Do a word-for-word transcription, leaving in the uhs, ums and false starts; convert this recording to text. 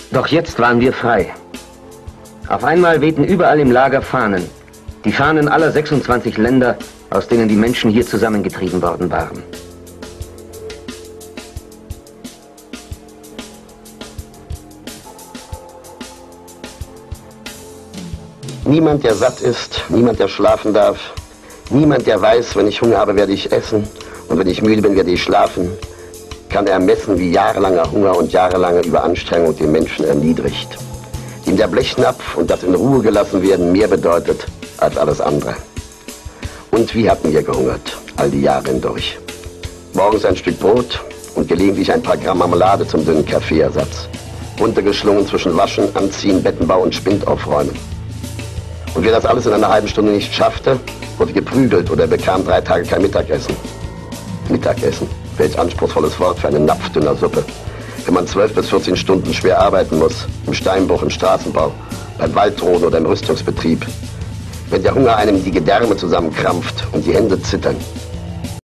Doch jetzt waren wir frei. Auf einmal wehten überall im Lager Fahnen. Die Fahnen aller sechsundzwanzig Länder, aus denen die Menschen hier zusammengetrieben worden waren. Niemand, der satt ist, niemand, der schlafen darf, niemand, der weiß, wenn ich Hunger habe, werde ich essen und wenn ich müde bin, werde ich schlafen, kann ermessen, wie jahrelanger Hunger und jahrelange Überanstrengung den Menschen erniedrigt. Ihm der Blechnapf und das in Ruhe gelassen werden mehr bedeutet als alles andere. Und wie hatten wir gehungert, all die Jahre hindurch. Morgens ein Stück Brot und gelegentlich ein paar Gramm Marmelade zum dünnen Kaffeeersatz. Runtergeschlungen zwischen Waschen, Anziehen, Bettenbau und Spind aufräumen. Und wer das alles in einer halben Stunde nicht schaffte, wurde geprügelt oder bekam drei Tage kein Mittagessen. Mittagessen, welch anspruchsvolles Wort für eine napfdünner Suppe. Wenn man zwölf bis vierzehn Stunden schwer arbeiten muss, im Steinbruch, im Straßenbau, beim Waldroden oder im Rüstungsbetrieb. Wenn der Hunger einem die Gedärme zusammenkrampft und die Hände zittern.